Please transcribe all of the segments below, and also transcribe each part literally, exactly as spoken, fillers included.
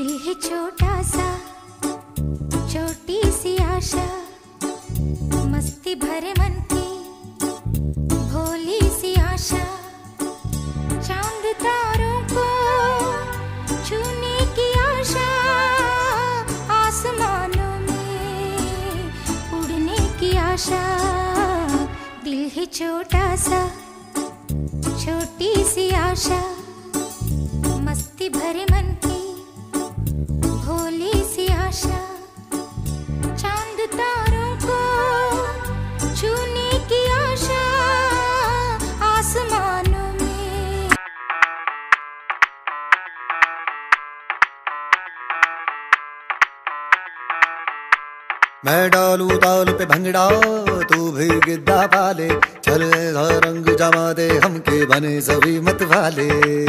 दिल है छोटा सा, छोटी सी आशा, मस्ती भरे मन की भोली सी आशा, चांद तारों को छूने की आशा, आसमानों में उड़ने की आशा। दिल है छोटा सा, छोटी सी आशा, मस्ती भरे मन की भोली सी आशा, चांद तारों को छूने की आशा, आसमानों में। मैं डालू ताल पे भंगड़ा, तू भी गिद्दा पाले, चल ऐसा रंग जमा दे हमके बने सभी मत वाले।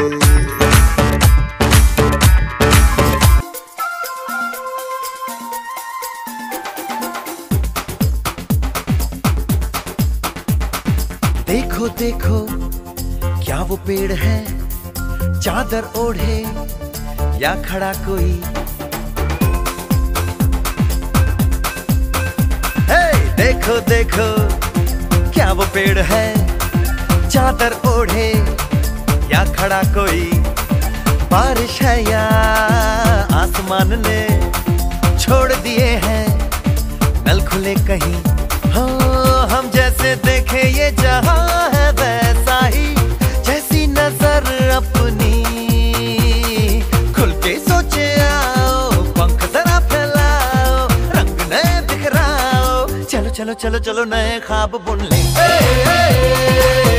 देखो देखो क्या वो पेड़ है, चादर ओढ़े या खड़ा कोई। हे देखो देखो क्या वो पेड़ है, चादर ओढ़े या खड़ा कोई। बारिश है या आसमान ने छोड़ दिए हैं नल खुले कहीं। हो हम जैसे देखे ये जहां है वैसा ही, जैसी नजर अपनी खुल के सोचे आओ, पंख जरा फैलाओ, रंग नए बिखराओ, चलो चलो चलो चलो नए ख्वाब बुन ले।